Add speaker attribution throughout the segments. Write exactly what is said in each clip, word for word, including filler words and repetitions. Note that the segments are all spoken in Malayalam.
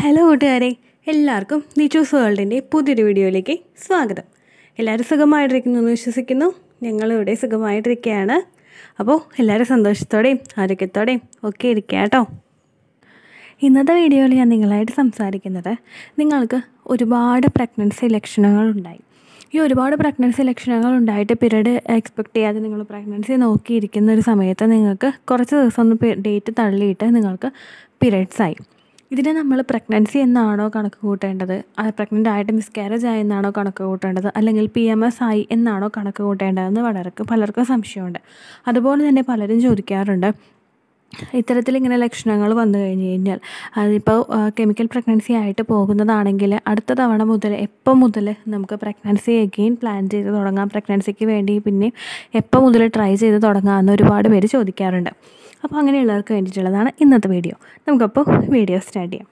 Speaker 1: ഹലോ കൂട്ടുകാരെ, എല്ലാവർക്കും ഡീച്ചൂസ് വേൾഡിൻ്റെ പുതിയൊരു വീഡിയോയിലേക്ക് സ്വാഗതം. എല്ലാവരും സുഖമായിട്ടിരിക്കുന്നു എന്ന് വിശ്വസിക്കുന്നു. ഞങ്ങളിവിടെ സുഖമായിട്ടിരിക്കുകയാണ്. അപ്പോൾ എല്ലാവരും സന്തോഷത്തോടെയും ആരോഗ്യത്തോടെയും ഒക്കെ ഇരിക്കുക കേട്ടോ. ഇന്നത്തെ വീഡിയോയിൽ ഞാൻ നിങ്ങളായിട്ട് സംസാരിക്കുന്നത്, നിങ്ങൾക്ക് ഒരുപാട് പ്രഗ്നൻസി ലക്ഷണങ്ങളുണ്ടായി. ഈ ഒരുപാട് പ്രഗ്നൻസി ലക്ഷണങ്ങൾ ഉണ്ടായിട്ട് പീരീഡ് എക്സ്പെക്റ്റ് ചെയ്യാതെ നിങ്ങൾ പ്രഗ്നൻസി നോക്കിയിരിക്കുന്ന ഒരു സമയത്ത് നിങ്ങൾക്ക് കുറച്ച് ദിവസം ഒന്ന് ഡേറ്റ് തള്ളിയിട്ട് നിങ്ങൾക്ക് പീരീഡ്സ് ആയി. ഇതിനെ നമ്മൾ പ്രഗ്നൻസി എന്നാണോ കണക്ക് കൂട്ടേണ്ടത്, പ്രഗ്നൻ്റ് ആയിട്ട് മിസ്കാരേജ് ആയി എന്നാണോ കണക്ക് കൂട്ടേണ്ടത്, അല്ലെങ്കിൽ പി എം എസ് ആയി എന്നാണോ കണക്ക് കൂട്ടേണ്ടതെന്ന് വളരെ പലർക്കും സംശയമുണ്ട്. അതുപോലെ തന്നെ പലരും ചോദിക്കാറുണ്ട്, ഇത്തരത്തിലിങ്ങനെ ലക്ഷണങ്ങൾ വന്നു കഴിഞ്ഞ് കഴിഞ്ഞാൽ അതിപ്പോൾ കെമിക്കൽ പ്രഗ്നൻസി ആയിട്ട് പോകുന്നതാണെങ്കിൽ അടുത്ത തവണ മുതൽ എപ്പോൾ മുതൽ നമുക്ക് പ്രഗ്നൻസി എഗെയിൻ പ്ലാൻ ചെയ്ത് തുടങ്ങാം, പ്രഗ്നൻസിക്ക് വേണ്ടി പിന്നെ എപ്പോൾ മുതൽ ട്രൈ ചെയ്ത് തുടങ്ങാമെന്ന് ഒരുപാട് പേര് ചോദിക്കാറുണ്ട്. അപ്പോൾ അങ്ങനെയുള്ളവർക്ക് വേണ്ടിയിട്ടുള്ളതാണ് ഇന്നത്തെ വീഡിയോ. നമുക്കപ്പോൾ വീഡിയോ സ്റ്റാർട്ട് ചെയ്യാം.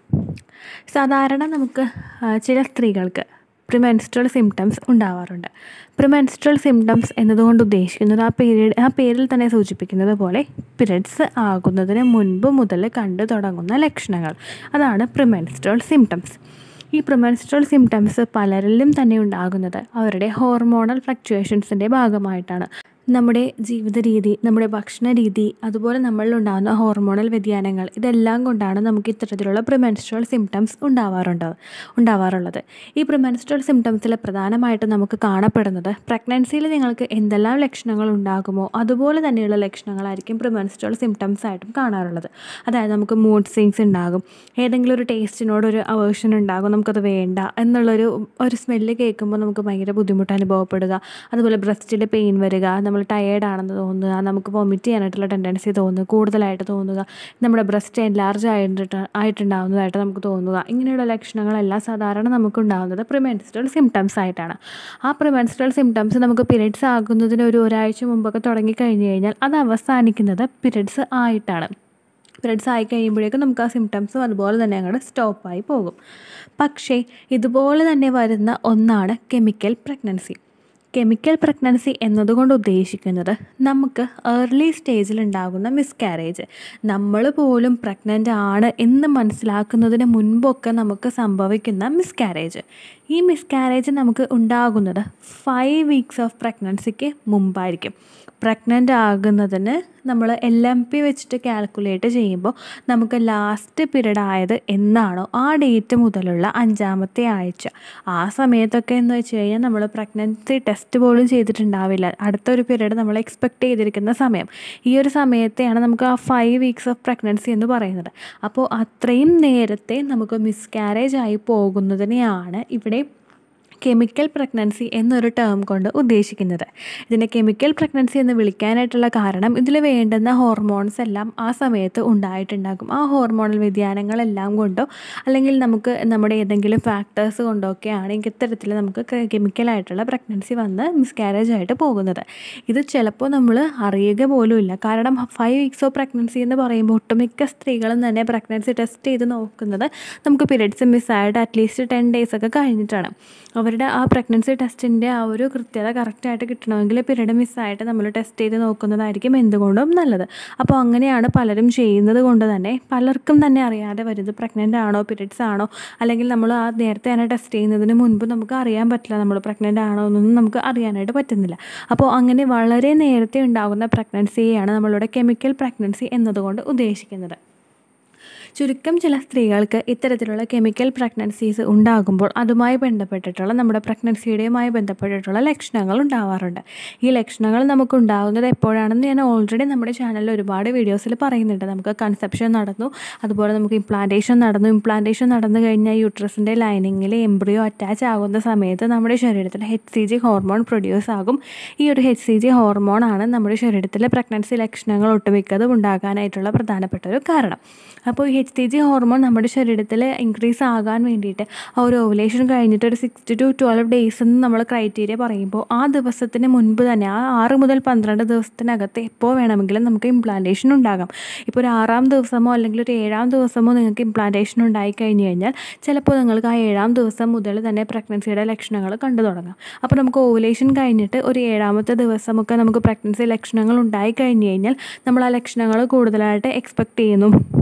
Speaker 1: സാധാരണ നമുക്ക് ചില സ്ത്രീകൾക്ക് പ്രിമെൻസ്ട്രൽ സിംറ്റംസ് ഉണ്ടാവാറുണ്ട്. പ്രിമെൻസ്ട്രൽ സിംറ്റംസ് എന്നതുകൊണ്ട് ഉദ്ദേശിക്കുന്നത് ആ പീരീഡ് ആ പേരിൽ തന്നെ സൂചിപ്പിക്കുന്നത് പോലെ പീരിയഡ്സ് ആകുന്നതിന് മുൻപ് മുതൽ കണ്ടു തുടങ്ങുന്ന ലക്ഷണങ്ങൾ, അതാണ് പ്രിമെൻസ്ട്രൽ സിംറ്റംസ്. ഈ പ്രിമെൻസ്ട്രൽ സിംറ്റംസ് പലരിലും തന്നെ ഉണ്ടാകുന്നത് അവരുടെ ഹോർമോണൽ ഫ്ലക്ച്വേഷൻസിൻ്റെ ഭാഗമായിട്ടാണ്. നമ്മുടെ ജീവിത രീതി, നമ്മുടെ ഭക്ഷണ രീതി, അതുപോലെ നമ്മളിലുണ്ടാകുന്ന ഹോർമോണൽ വ്യതിയാനങ്ങൾ, ഇതെല്ലാം കൊണ്ടാണ് നമുക്ക് ഇത്തരത്തിലുള്ള പ്രിമെൻസ്ട്രൽ സിംറ്റംസ് ഉണ്ടാവാറുണ്ട് ഉണ്ടാവാറുള്ളത് ഈ പ്രിമെൻസ്ട്രൽ സിംറ്റംസിൽ പ്രധാനമായിട്ടും നമുക്ക് കാണപ്പെടുന്നത്, പ്രഗ്നൻസിയിൽ നിങ്ങൾക്ക് എന്തെല്ലാം ലക്ഷണങ്ങൾ ഉണ്ടാകുമോ അതുപോലെ തന്നെയുള്ള ലക്ഷണങ്ങളായിരിക്കും പ്രിമെൻസ്ട്രൽ സിംറ്റംസ് ആയിട്ടും കാണാറുള്ളത്. അതായത് നമുക്ക് മൂഡ് സ്വിങ്സ് ഉണ്ടാകും, ഏതെങ്കിലും ഒരു ടേസ്റ്റിനോടൊരു അവേർഷൻ ഉണ്ടാകും, നമുക്കത് വേണ്ട എന്നുള്ളൊരു ഒരു സ്മെല്ല് കേൾക്കുമ്പോൾ നമുക്ക് ഭയങ്കര ബുദ്ധിമുട്ട് അനുഭവപ്പെടുക, അതുപോലെ ബ്രസ്റ്റിൽ പെയിൻ വരിക, നമ്മൾ ടയേർഡാണെന്ന് തോന്നുക, നമുക്ക് വൊമിറ്റ് ചെയ്യാനായിട്ടുള്ള ടെൻഡൻസി തോന്നുക, കൂടുതലായിട്ട് തോന്നുക, നമ്മുടെ ബ്രസ്റ്റ് എൻലാർജ് ആയിട്ട് ആയിട്ടുണ്ടാകുന്നതായിട്ട് നമുക്ക് തോന്നുക. ഇങ്ങനെയുള്ള ലക്ഷണങ്ങളെല്ലാം സാധാരണ നമുക്കുണ്ടാകുന്നത് പ്രിമെൻസ്ട്രൽ സിംറ്റംസ് ആയിട്ടാണ്. ആ പ്രിമെൻസ്ട്രൽ സിംറ്റംസ് നമുക്ക് പീരിയഡ്സ് ആകുന്നതിന് ഒരു ഒരാഴ്ച മുമ്പൊക്കെ തുടങ്ങിക്കഴിഞ്ഞ് കഴിഞ്ഞാൽ അത് അവസാനിക്കുന്നത് പീരിയഡ്സ് ആയിട്ടാണ്. പീരിയഡ്സ് ആയി കഴിയുമ്പോഴേക്കും നമുക്ക് ആ സിംറ്റംസും അതുപോലെ തന്നെ അങ്ങോട്ട് സ്റ്റോപ്പായി പോകും. പക്ഷേ ഇതുപോലെ തന്നെ വരുന്ന ഒന്നാണ് കെമിക്കൽ പ്രഗ്നൻസി. കെമിക്കൽ പ്രഗ്നൻസി എന്നതുകൊണ്ട് ഉദ്ദേശിക്കുന്നത് നമുക്ക് ഏർലി സ്റ്റേജിൽ ഉണ്ടാകുന്ന മിസ്കാരേജ്, നമ്മൾ പോലും പ്രഗ്നൻ്റ് ആണ് എന്ന് മനസ്സിലാക്കുന്നതിന് മുൻപൊക്കെ നമുക്ക് സംഭവിക്കുന്ന മിസ്കാരേജ്. ഈ മിസ്കാരേജ് നമുക്ക് ഉണ്ടാകുന്നത് ഫൈവ് വീക്സ് ഓഫ് പ്രഗ്നൻസിക്ക് മുമ്പായിരിക്കും. പ്രഗ്നൻ്റ് ആകുന്നതിന് നമ്മൾ എൽ എം പി വെച്ചിട്ട് കാൽക്കുലേറ്റ് ചെയ്യുമ്പോൾ നമുക്ക് ലാസ്റ്റ് പീരീഡ് ആയത് എന്നാണോ ആ ഡേറ്റ് മുതലുള്ള അഞ്ചാമത്തെ ആഴ്ച, ആ സമയത്തൊക്കെ എന്ന് വെച്ച് കഴിഞ്ഞാൽ നമ്മൾ പ്രഗ്നൻസി ടെസ്റ്റ് പോലും ചെയ്തിട്ടുണ്ടാവില്ല. അടുത്തൊരു പീരീഡ് നമ്മൾ എക്സ്പെക്റ്റ് ചെയ്തിരിക്കുന്ന സമയം, ഈ ഒരു സമയത്തെയാണ് നമുക്ക് ആ ഫൈവ് വീക്സ് ഓഫ് പ്രഗ്നൻസി എന്ന് പറയുന്നത്. അപ്പോൾ അത്രയും നേരത്തെ നമുക്ക് മിസ്കാരേജ് ആയി പോകുന്നതിനെയാണ് ഇവിടെ കെമിക്കൽ പ്രഗ്നൻസി എന്നൊരു ടേം കൊണ്ട് ഉദ്ദേശിക്കുന്നത്. ഇതിനെ കെമിക്കൽ പ്രഗ്നൻസി എന്ന് വിളിക്കാനായിട്ടുള്ള കാരണം, ഇതിൽ വേണ്ടുന്ന ഹോർമോൺസ് എല്ലാം ആ സമയത്ത് ഉണ്ടായിട്ടുണ്ടാകും. ആ ഹോർമോണൽ വ്യതിയാനങ്ങളെല്ലാം കൊണ്ടോ അല്ലെങ്കിൽ നമുക്ക് നമ്മുടെ ഏതെങ്കിലും ഫാക്ടേഴ്സ് കൊണ്ടോ ഒക്കെയാണ് ഇത്തരത്തിൽ നമുക്ക് കെമിക്കലായിട്ടുള്ള പ്രഗ്നൻസി വന്ന് മിസ്കാരേജ് ആയിട്ട് പോകുന്നത്. ഇത് ചിലപ്പോൾ നമ്മൾ അറിയുക പോലും ഇല്ല. കാരണം ഫൈവ് വീക്സ് ഓഫ് പ്രഗ്നൻസി എന്ന് പറയുമ്പോൾ ഒട്ടുമിക്ക സ്ത്രീകളും തന്നെ പ്രഗ്നൻസി ടെസ്റ്റ് ചെയ്ത് നോക്കുന്നത് നമുക്ക് പീരിയഡ്സ് മിസ്സായിട്ട് അറ്റ്ലീസ്റ്റ് ടെൻ ഡേയ്സ് ഒക്കെ കഴിഞ്ഞിട്ടാണ്. അവരുടെ ആ പ്രഗ്നൻസി ടെസ്റ്റിൻ്റെ ആ ഒരു കൃത്യത കറക്റ്റായിട്ട് കിട്ടണമെങ്കിൽ പീരീഡ് മിസ്സായിട്ട് നമ്മൾ ടെസ്റ്റ് ചെയ്ത് നോക്കുന്നതായിരിക്കും എന്തുകൊണ്ടും നല്ലത്. അപ്പോൾ അങ്ങനെയാണ് പലരും ചെയ്യുന്നത് കൊണ്ട് തന്നെ പലർക്കും തന്നെ അറിയാതെ വരുന്നത് പ്രഗ്നൻ്റ് ആണോ പീരീഡ്സ് ആണോ, അല്ലെങ്കിൽ നമ്മൾ ആ നേരത്തെ തന്നെ ടെസ്റ്റ് ചെയ്യുന്നതിന് മുൻപ് നമുക്ക് അറിയാൻ പറ്റില്ല നമ്മൾ പ്രഗ്നൻ്റ് ആണോ എന്നൊന്നും നമുക്ക് അറിയാനായിട്ട് പറ്റുന്നില്ല. അപ്പോൾ അങ്ങനെ വളരെ നേരത്തെ ഉണ്ടാകുന്ന പ്രഗ്നൻസിയെയാണ് നമ്മളിവിടെ കെമിക്കൽ പ്രഗ്നൻസി എന്നതുകൊണ്ട് ഉദ്ദേശിക്കുന്നത്. ചുരുക്കം ചില സ്ത്രീകൾക്ക് ഇത്തരത്തിലുള്ള കെമിക്കൽ പ്രഗ്നൻസീസ് ഉണ്ടാകുമ്പോൾ അതുമായി ബന്ധപ്പെട്ടിട്ടുള്ള നമ്മുടെ പ്രഗ്നൻസിയുടെയുമായി ബന്ധപ്പെട്ടിട്ടുള്ള ലക്ഷണങ്ങൾ ഉണ്ടാവാറുണ്ട്. ഈ ലക്ഷണങ്ങൾ നമുക്ക് ഉണ്ടാകുന്നത് എപ്പോഴാണെന്ന് ഞാൻ ഓൾറെഡി നമ്മുടെ ചാനലിൽ ഒരുപാട് വീഡിയോസിൽ പറയുന്നുണ്ട്. നമുക്ക് കൺസെപ്ഷൻ നടന്നു, അതുപോലെ നമുക്ക് ഇംപ്ലാന്റേഷൻ നടന്നു. ഇംപ്ലാന്റേഷൻ നടന്നു കഴിഞ്ഞാൽ യൂട്രസിൻ്റെ ലൈനിങ്ങിൽ എംബ്രിയോ അറ്റാച്ച് ആകുന്ന സമയത്ത് നമ്മുടെ ശരീരത്തിൽ H C G hormone produce ആകും. ഈ ഒരു എച്ച് സി ജി ഹോർമോണാണ് നമ്മുടെ ശരീരത്തിലെ പ്രഗ്നൻസി ലക്ഷണങ്ങൾ ഒട്ടുമിക്കതും ഉണ്ടാകാനായിട്ടുള്ള പ്രധാനപ്പെട്ട ഒരു കാരണം. അപ്പോൾ ഈ എച്ച് സി ജി ഹോർമോൺ നമ്മുടെ ശരീരത്തിൽ ഇൻക്രീസ് ആകാൻ വേണ്ടിയിട്ട് ആ ഒരു ഓവുലേഷൻ കഴിഞ്ഞിട്ട് ഒരു സിക്സ് ടു ട്വൽവ് ഡേയ്സ് എന്ന് നമ്മൾ ക്രൈറ്റീരിയ പറയുമ്പോൾ ആ ദിവസത്തിന് മുൻപ് തന്നെ ആ ആറ് മുതൽ പന്ത്രണ്ട് ദിവസത്തിനകത്ത് എപ്പോൾ വേണമെങ്കിലും നമുക്ക് ഇംപ്ലാന്റേഷൻ ഉണ്ടാകാം. ഇപ്പോൾ ഒരു ആറാം ദിവസമോ അല്ലെങ്കിൽ ഒരു ഏഴാം ദിവസമോ നിങ്ങൾക്ക് ഇംപ്ലാന്റേഷൻ ഉണ്ടായി കഴിഞ്ഞ് കഴിഞ്ഞാൽ ചിലപ്പോൾ നിങ്ങൾക്ക് ആ ഏഴാം ദിവസം മുതൽ തന്നെ പ്രഗ്നൻസിയുടെ ലക്ഷണങ്ങൾ കണ്ടു തുടങ്ങാം. അപ്പോൾ നമുക്ക് ഓവുലേഷൻ കഴിഞ്ഞിട്ട് ഒരു ഏഴാമത്തെ ദിവസമൊക്കെ നമുക്ക് പ്രഗ്നൻസി ലക്ഷണങ്ങൾ ഉണ്ടായി കഴിഞ്ഞ് കഴിഞ്ഞാൽ നമ്മൾ ആ ലക്ഷണങ്ങൾ കൂടുതലായിട്ട് എക്സ്പെക്റ്റ് ചെയ്യുന്നു.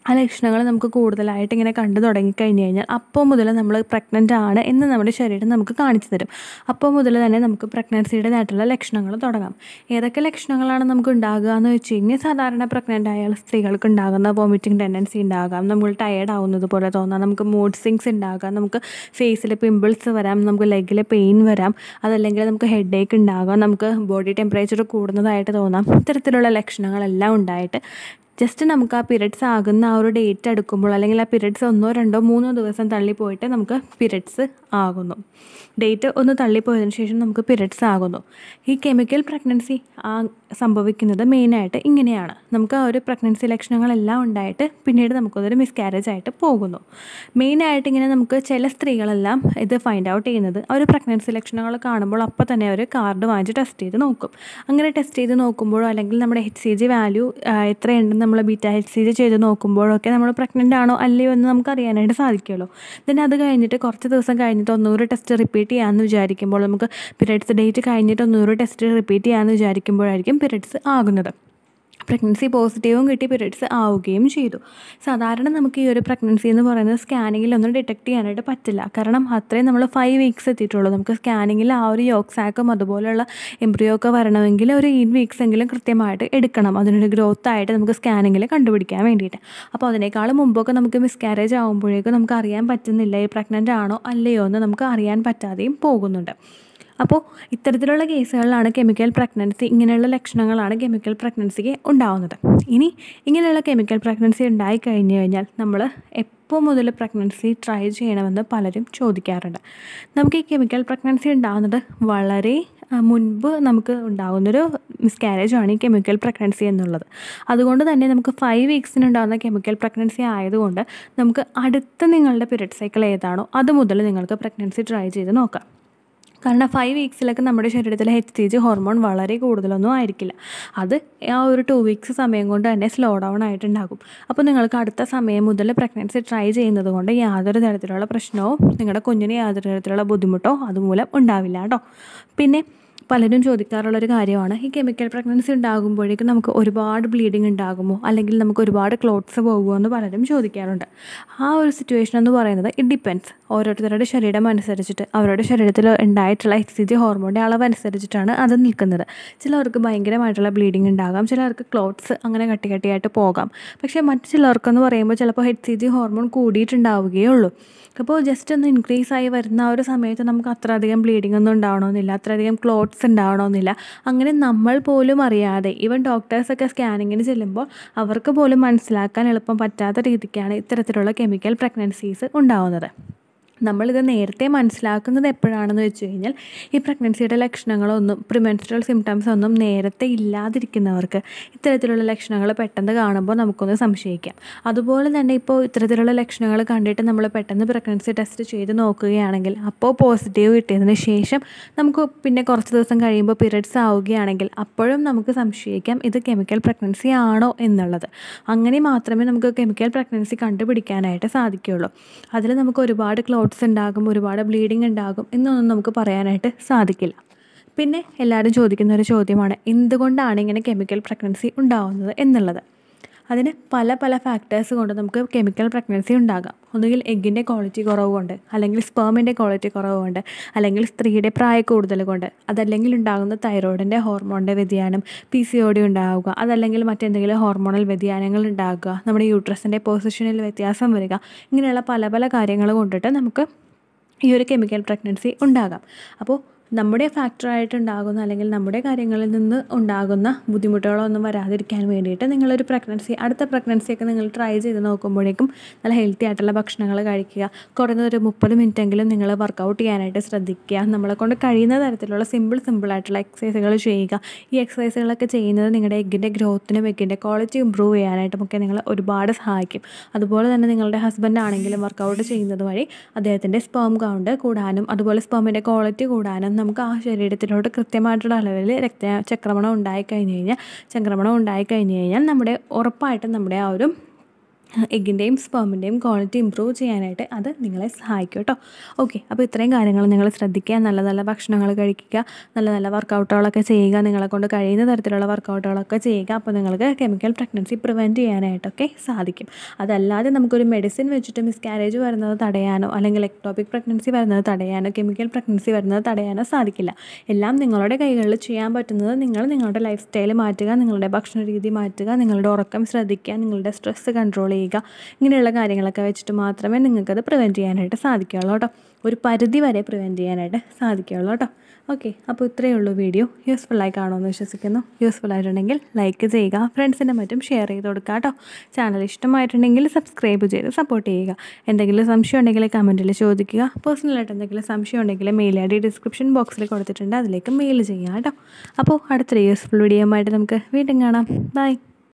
Speaker 1: ആ ലക്ഷണങ്ങൾ നമുക്ക് കൂടുതലായിട്ട് ഇങ്ങനെ കണ്ടു തുടങ്ങിക്കഴിഞ്ഞ് കഴിഞ്ഞാൽ അപ്പോൾ മുതൽ നമ്മൾ പ്രഗ്നൻ്റ് ആണ് എന്ന് നമ്മുടെ ശരീരം നമുക്ക് കാണിച്ചു തരും. അപ്പോൾ മുതൽ തന്നെ നമുക്ക് പ്രഗ്നൻസിയുടേതായിട്ടുള്ള ലക്ഷണങ്ങൾ തുടങ്ങാം. ഏതൊക്കെ ലക്ഷണങ്ങളാണ് നമുക്ക് ഉണ്ടാകുക എന്ന് വെച്ച് കഴിഞ്ഞാൽ, സാധാരണ പ്രഗ്നൻ്റ് ആയ സ്ത്രീകൾക്ക് ഉണ്ടാകുന്ന വോമിറ്റിംഗ് ടെൻഡൻസി ഉണ്ടാകാം, നമ്മൾ ടയേർഡ് ആവുന്നത് പോലെ തോന്നാം, നമുക്ക് മൂഡ് സ്വിങ്സ് ഉണ്ടാകാം, നമുക്ക് ഫേസിൽ പിമ്പിൾസ് വരാം, നമുക്ക് ലെഗിൽ പെയിൻ വരാം, അതല്ലെങ്കിൽ നമുക്ക് ഹെഡ് ഏക്ക് ഉണ്ടാകാം, നമുക്ക് ബോഡി ടെമ്പറേച്ചർ കൂടുന്നതായിട്ട് തോന്നാം. ഇത്തരത്തിലുള്ള ലക്ഷണങ്ങളെല്ലാം ഉണ്ടായിട്ട് ജസ്റ്റ് നമുക്ക് ആ പീരിയഡ്സ് ആകുന്ന ആ ഒരു ഡേറ്റ് എടുക്കുമ്പോൾ, അല്ലെങ്കിൽ ആ പീരിയഡ്സ് ഒന്നോ രണ്ടോ മൂന്നോ ദിവസം തള്ളിപ്പോയിട്ട് നമുക്ക് പീരിയഡ്സ് ആകുന്നു. ഡേറ്റ് ഒന്ന് തള്ളിപ്പോയതിനു ശേഷം നമുക്ക് പീരിയഡ്സ് ആകുന്നു. ഈ കെമിക്കൽ പ്രഗ്നൻസി ആ സംഭവിക്കുന്നത് മെയിനായിട്ട് ഇങ്ങനെയാണ്. നമുക്ക് ആ ഒരു പ്രഗ്നൻസി ലക്ഷണങ്ങളെല്ലാം ഉണ്ടായിട്ട് പിന്നീട് നമുക്കതൊരു മിസ്കാരേജ് ആയിട്ട് പോകുന്നു. മെയിനായിട്ട് ഇങ്ങനെ നമുക്ക് ചില സ്ത്രീകളെല്ലാം ഇത് ഫൈൻഡ് ഔട്ട് ചെയ്യുന്നത് അവർ പ്രഗ്നൻസി ലക്ഷണങ്ങൾ കാണുമ്പോൾ അപ്പോൾ തന്നെ അവർ കാർഡ് വാങ്ങിച്ച് ടെസ്റ്റ് ചെയ്ത് നോക്കും. അങ്ങനെ ടെസ്റ്റ് ചെയ്ത് നോക്കുമ്പോഴോ അല്ലെങ്കിൽ നമ്മുടെ എച്ച് സി ജി വാല്യൂ എത്രയുണ്ടെന്ന് നമ്മൾ ബീറ്റ എച്ച് സി ജി ചെയ്ത് നോക്കുമ്പോഴൊക്കെ നമ്മൾ പ്രഗ്നൻ്റ് ആണോ അല്ലയോ എന്ന് നമുക്ക് അറിയാനായിട്ട് സാധിക്കുമല്ലോ. then അത് കഴിഞ്ഞിട്ട് കുറച്ച് ദിവസം കഴിഞ്ഞിട്ട് ഒന്നൂറ് ടെസ്റ്റ് റിപ്പീറ്റ് ചെയ്യാമെന്ന് വിചാരിക്കുമ്പോൾ, നമുക്ക് പീരിയഡ്സ് ഡേറ്റ് കഴിഞ്ഞിട്ട് ഒന്നൂറ് ടെസ്റ്റ് റിപ്പീറ്റ് ചെയ്യാമെന്ന് വിചാരിക്കുമ്പോഴായിരിക്കും പീരിയഡ്സ് ആകുന്നത്. പ്രഗ്നൻസി പോസിറ്റീവും കിട്ടി, പീരിയഡ്സ് ആവുകയും ചെയ്തു. സാധാരണ നമുക്ക് ഈ ഒരു പ്രഗ്നൻസി എന്ന് പറയുന്നത് സ്കാനിങ്ങിലൊന്നും ഡിറ്റക്ട് ചെയ്യാനായിട്ട് പറ്റില്ല. കാരണം അത്രയും നമ്മൾ ഫൈവ് വീക്സ് എത്തിയിട്ടുള്ളൂ. നമുക്ക് സ്കാനിങ്ങിൽ ആ ഒരു യോഗ് സാക്കും അതുപോലെയുള്ള എംബ്രിയോ ഒക്കെ വരണമെങ്കിൽ ഒരു എയ്റ്റ് വീക്സ് എങ്കിലും കൃത്യമായിട്ട് എടുക്കണം, അതിനൊരു ഗ്രോത്ത് ആയിട്ട് നമുക്ക് സ്കാനിങ്ങിൽ കണ്ടുപിടിക്കാൻ വേണ്ടിയിട്ട്. അപ്പോൾ അതിനേക്കാൾ മുമ്പൊക്കെ നമുക്ക് മിസ്കാരേജ് ആകുമ്പോഴേക്കും നമുക്ക് അറിയാൻ പറ്റുന്നില്ല ഈ പ്രഗ്നൻ്റ് ആണോ അല്ലയോ എന്ന് നമുക്ക് അറിയാൻ പറ്റാതെയും പോകുന്നുണ്ട്. അപ്പോൾ ഇത്തരത്തിലുള്ള കേസുകളിലാണ് കെമിക്കൽ പ്രഗ്നൻസി, ഇങ്ങനെയുള്ള ലക്ഷണങ്ങളാണ് കെമിക്കൽ പ്രഗ്നൻസിക്ക് ഉണ്ടാവുന്നത്. ഇനി ഇങ്ങനെയുള്ള കെമിക്കൽ പ്രഗ്നൻസി ഉണ്ടായി കഴിഞ്ഞ് കഴിഞ്ഞാൽ നമ്മൾ എപ്പോൾ മുതൽ പ്രഗ്നൻസി ട്രൈ ചെയ്യണമെന്ന് പലരും ചോദിക്കാറുണ്ട്. നമുക്ക് ഈ കെമിക്കൽ പ്രഗ്നൻസി ഉണ്ടാകുന്നത് വളരെ മുൻപ് നമുക്ക് ഉണ്ടാകുന്നൊരു മിസ്കാരേജ് ആണ് ഈ കെമിക്കൽ പ്രഗ്നൻസി എന്നുള്ളത്. അതുകൊണ്ട് തന്നെ നമുക്ക് ഫൈവ് വീക്സിന് ഉണ്ടാകുന്ന കെമിക്കൽ പ്രഗ്നൻസി ആയതുകൊണ്ട് നമുക്ക് അടുത്ത നിങ്ങളുടെ പീരിയഡ് സൈക്കിൾ ഏതാണോ അത് മുതൽ നിങ്ങൾക്ക് പ്രഗ്നൻസി ട്രൈ ചെയ്ത് നോക്കാം. കാരണം ഫൈവ് വീക്സിലൊക്കെ നമ്മുടെ ശരീരത്തിലെ എച്ച് സി ജി ഹോർമോൺ വളരെ കൂടുതലൊന്നും ആയിരിക്കില്ല. അത് ആ ഒരു ടു വീക്സ് സമയം കൊണ്ട് തന്നെ സ്ലോ ഡൗൺ ആയിട്ടുണ്ടാകും. അപ്പോൾ നിങ്ങൾക്ക് അടുത്ത സമയം മുതൽ പ്രഗ്നൻസി ട്രൈ ചെയ്യുന്നത് കൊണ്ട് യാതൊരു തരത്തിലുള്ള പ്രശ്നമോ നിങ്ങളുടെ കുഞ്ഞിന് യാതൊരു തരത്തിലുള്ള ബുദ്ധിമുട്ടോ അതുമൂലം ഉണ്ടാവില്ല കേട്ടോ. പിന്നെ പലരും ചോദിക്കാറുള്ളൊരു കാര്യമാണ്, ഈ കെമിക്കൽ പ്രഗ്നൻസി ഉണ്ടാകുമ്പോഴേക്കും നമുക്ക് ഒരുപാട് ബ്ലീഡിങ് ഉണ്ടാകുമോ, അല്ലെങ്കിൽ നമുക്ക് ഒരുപാട് ക്ലോട്ട്സ് പോകുമോ എന്ന് പലരും ചോദിക്കാറുണ്ട്. ആ ഒരു സിറ്റുവേഷൻ എന്ന് പറയുന്നത് ഇറ്റ് ഡിപ്പെൻഡ്സ്. ഓരോരുത്തരുടെ ശരീരം അനുസരിച്ചിട്ട് അവരുടെ ശരീരത്തിൽ ഉണ്ടായിട്ടുള്ള എച്ച് സി ജി ഹോർമോണിൻ്റെ അളവ് അനുസരിച്ചിട്ടാണ് അത് നിൽക്കുന്നത്. ചിലർക്ക് ഭയങ്കരമായിട്ടുള്ള ബ്ലീഡിങ് ഉണ്ടാകാം, ചിലർക്ക് ക്ലോട്ട്സ് അങ്ങനെ കട്ടി കട്ടിയായിട്ട് പോകാം. പക്ഷേ മറ്റു ചിലർക്കെന്ന് പറയുമ്പോൾ ചിലപ്പോൾ എച്ച് സി ജി ഹോർമോൺ കൂടിയിട്ടുണ്ടാവുകയേ ഉള്ളൂ. അപ്പോൾ ജസ്റ്റ് ഒന്ന് ഇൻക്രീസ് ആയി വരുന്ന ആ ഒരു സമയത്ത് നമുക്ക് അത്ര അധികം ബ്ലീഡിംഗ് ഒന്നും ഉണ്ടാവണമെന്നില്ല, അത്രയധികം ക്ലോട്ട്സ് ഉണ്ടാവണമെന്നില്ല. അങ്ങനെ നമ്മൾ പോലും അറിയാതെ, ഈവൻ ഡോക്ടേഴ്സൊക്കെ സ്കാനിങ്ങിന് ചെല്ലുമ്പോൾ അവർക്ക് പോലും മനസ്സിലാക്കാൻ എളുപ്പം പറ്റാത്ത രീതിക്കാണ് ഇത്തരത്തിലുള്ള കെമിക്കൽ പ്രഗ്നൻസീസ് ഉണ്ടാവുന്നത്. നമ്മളിത് നേരത്തെ മനസ്സിലാക്കുന്നത് എപ്പോഴാണെന്ന് വെച്ച് കഴിഞ്ഞാൽ, ഈ പ്രഗ്നൻസിയുടെ ലക്ഷണങ്ങളൊന്നും പ്രിമെൻസ്ട്രൽ സിംറ്റംസ് ഒന്നും നേരത്തെ ഇല്ലാതിരിക്കുന്നവർക്ക് ഇത്തരത്തിലുള്ള ലക്ഷണങ്ങൾ പെട്ടെന്ന് കാണുമ്പോൾ നമുക്കൊന്ന് സംശയിക്കാം. അതുപോലെ തന്നെ ഇപ്പോൾ ഇത്തരത്തിലുള്ള ലക്ഷണങ്ങൾ കണ്ടിട്ട് നമ്മൾ പെട്ടെന്ന് പ്രഗ്നൻസി ടെസ്റ്റ് ചെയ്ത് നോക്കുകയാണെങ്കിൽ അപ്പോൾ പോസിറ്റീവ് കിട്ടിയതിന് ശേഷം നമുക്ക് പിന്നെ കുറച്ച് ദിവസം കഴിയുമ്പോൾ പീരിയഡ്സ് ആവുകയാണെങ്കിൽ അപ്പോഴും നമുക്ക് സംശയിക്കാം ഇത് കെമിക്കൽ പ്രഗ്നൻസി ആണോ എന്നുള്ളത്. അങ്ങനെ മാത്രമേ നമുക്ക് കെമിക്കൽ പ്രഗ്നൻസി കണ്ടുപിടിക്കാനായിട്ട് സാധിക്കുകയുള്ളൂ. അതിൽ നമുക്ക് ഒരുപാട് ക്ലോട്ട്സ് ഉണ്ടാകും, ഒരുപാട് ബ്ലീഡിങ് ഉണ്ടാകും എന്നൊന്നും നമുക്ക് പറയാനായിട്ട് സാധിക്കില്ല. പിന്നെ എല്ലാവരും ചോദിക്കുന്ന ഒരു ചോദ്യമാണ്, എന്തുകൊണ്ടാണ് ഇങ്ങനെ കെമിക്കൽ പ്രഗ്നൻസി ഉണ്ടാകുന്നത് എന്നുള്ളത്. അതിന് പല പല ഫാക്ടേഴ്സ് കൊണ്ട് നമുക്ക് കെമിക്കൽ പ്രഗ്നൻസി ഉണ്ടാകാം. ഒന്നുകിൽ എഗ്ഗിൻ്റെ ക്വാളിറ്റി കുറവ് കൊണ്ട്, അല്ലെങ്കിൽ സ്പേമിൻ്റെ ക്വാളിറ്റി കുറവ് കൊണ്ട്, അല്ലെങ്കിൽ സ്ത്രീയുടെ പ്രായ കൂടുതൽ കൊണ്ട്, അതല്ലെങ്കിൽ ഉണ്ടാകുന്ന തൈറോയിഡിൻ്റെ ഹോർമോണിൻ്റെ വ്യതിയാനം, പി സി ഒ ഡി ഉണ്ടാവുക, അതല്ലെങ്കിൽ മറ്റെന്തെങ്കിലും ഹോർമോണൽ വ്യതിയാനങ്ങൾ ഉണ്ടാകുക, നമ്മുടെ യൂട്രസിൻ്റെ പൊസിഷനിൽ വ്യത്യാസം വരിക, ഇങ്ങനെയുള്ള പല പല കാര്യങ്ങൾ കൊണ്ടിട്ട് നമുക്ക് ഈ ഒരു കെമിക്കൽ പ്രഗ്നൻസി ഉണ്ടാകാം. അപ്പോൾ നമ്മുടെ ഫാക്ടറായിട്ടുണ്ടാകുന്ന അല്ലെങ്കിൽ നമ്മുടെ കാര്യങ്ങളിൽ നിന്ന് ഉണ്ടാകുന്ന ബുദ്ധിമുട്ടുകളൊന്നും വരാതിരിക്കാൻ വേണ്ടിയിട്ട് നിങ്ങളൊരു പ്രഗ്നൻസി അടുത്ത പ്രഗ്നൻസിയൊക്കെ നിങ്ങൾ ട്രൈ ചെയ്ത് നോക്കുമ്പോഴേക്കും നല്ല ഹെൽത്തി ആയിട്ടുള്ള ഭക്ഷണങ്ങൾ കഴിക്കുക, കുറഞ്ഞതൊരു മുപ്പത് മിനിറ്റെങ്കിലും നിങ്ങൾ വർക്കൗട്ട് ചെയ്യാനായിട്ട് ശ്രദ്ധിക്കുക, നമ്മളെ കൊണ്ട് കഴിയുന്ന തരത്തിലുള്ള സിമ്പിൾ സിമ്പിളായിട്ടുള്ള എക്സസൈസുകൾ ചെയ്യുക. ഈ എക്സസൈസുകളൊക്കെ ചെയ്യുന്നത് നിങ്ങളുടെ എഗ്ഗിൻ്റെ ഗ്രോത്തിനും എഗ്ഗിൻ്റെ ക്വാളിറ്റി ഇമ്പ്രൂവ് ചെയ്യാനായിട്ടുമൊക്കെ നിങ്ങളെ ഒരുപാട് സഹായിക്കും. അതുപോലെ തന്നെ നിങ്ങളുടെ ഹസ്ബൻഡ് ആണെങ്കിലും വർക്കൗട്ട് ചെയ്യുന്നത് വഴി അദ്ദേഹത്തിൻ്റെ സ്പേം കൗണ്ട് കൂടാനും അതുപോലെ സ്പേമിൻ്റെ ക്വാളിറ്റി കൂടാനും നമുക്ക് ആ ശരീരത്തിലോട്ട് കൃത്യമായിട്ടുള്ള അളവിൽ രക്തചക്രമണം ഉണ്ടായിക്കഴിഞ്ഞ് കഴിഞ്ഞാൽ ചംക്രമണം ഉണ്ടായിക്കഴിഞ്ഞ് കഴിഞ്ഞാൽ നമ്മുടെ ഉറപ്പായിട്ടും നമ്മുടെ ആ ഒരു എഗ്ഗിൻ്റെയും സ്പേമിൻ്റെയും ക്വാളിറ്റി ഇമ്പ്രൂവ് ചെയ്യാനായിട്ട് അത് നിങ്ങളെ സഹായിക്കും കേട്ടോ. ഓക്കെ, അപ്പോൾ ഇത്രയും കാര്യങ്ങൾ നിങ്ങൾ ശ്രദ്ധിക്കുക. നല്ല നല്ല ഭക്ഷണങ്ങൾ കഴിക്കുക, നല്ല നല്ല വർക്കൗട്ടുകളൊക്കെ ചെയ്യുക, നിങ്ങളെ കൊണ്ട് കഴിയുന്ന തരത്തിലുള്ള വർക്കൗട്ടുകളൊക്കെ ചെയ്യുക. അപ്പോൾ നിങ്ങൾക്ക് കെമിക്കൽ പ്രഗ്നൻസി പ്രിവെൻറ്റ് ചെയ്യാനായിട്ടൊക്കെ സാധിക്കും. അതല്ലാതെ നമുക്കൊരു മെഡിസിൻ വെച്ചിട്ട് മിസ്കാരേജ് വരുന്നത് തടയാനോ അല്ലെങ്കിൽ എക്ടോപിക് പ്രഗ്നൻസി വരുന്നത് തടയാനോ കെമിക്കൽ പ്രഗ്നൻസി വരുന്നത് തടയാനോ സാധിക്കില്ല. എല്ലാം നിങ്ങളുടെ കൈകളിൽ ചെയ്യാൻ പറ്റുന്നത് നിങ്ങൾ നിങ്ങളുടെ ലൈഫ് സ്റ്റൈൽ മാറ്റുക, നിങ്ങളുടെ ഭക്ഷണ രീതി മാറ്റുക, നിങ്ങളുടെ ഉറക്കം ശ്രദ്ധിക്കുക, നിങ്ങളുടെ സ്ട്രെസ്സ് കൺട്രോൾ ചെയ്യുക. ഇങ്ങനെയുള്ള കാര്യങ്ങളൊക്കെ വെച്ചിട്ട് മാത്രമേ നിങ്ങൾക്കത് പ്രിവെൻറ്റ് ചെയ്യാനായിട്ട് സാധിക്കുകയുള്ളൂ കേട്ടോ. ഒരു പരിധി വരെ പ്രിവെൻറ്റ് ചെയ്യാനായിട്ട് സാധിക്കുകയുള്ളൂ കേട്ടോ. ഓക്കെ, അപ്പോൾ ഇത്രയേ ഉള്ളൂ വീഡിയോ. യൂസ്ഫുള്ളായി കാണുമെന്ന് വിശ്വസിക്കുന്നു. യൂസ്ഫുൾ ആയിട്ടുണ്ടെങ്കിൽ ലൈക്ക് ചെയ്യുക, ഫ്രണ്ട്സിൻ്റെ മറ്റും ഷെയർ ചെയ്ത് കൊടുക്കുക കേട്ടോ. ചാനൽ ഇഷ്ടമായിട്ടുണ്ടെങ്കിൽ സബ്സ്ക്രൈബ് ചെയ്ത് സപ്പോർട്ട് ചെയ്യുക. എന്തെങ്കിലും സംശയം ഉണ്ടെങ്കിൽ കമൻറ്റിൽ ചോദിക്കുക. പേഴ്സണലായിട്ട് എന്തെങ്കിലും സംശയം ഉണ്ടെങ്കിൽ മെയിൽ ഐ ഡി ഡിസ്ക്രിപ്ഷൻ ബോക്സിൽ കൊടുത്തിട്ടുണ്ട്, അതിലേക്ക് മെയിൽ ചെയ്യുക കേട്ടോ. അപ്പോൾ അടുത്തൊരു യൂസ്ഫുൾ വീഡിയോ ആയിട്ട് നമുക്ക് വീണ്ടും കാണാം. ബൈ.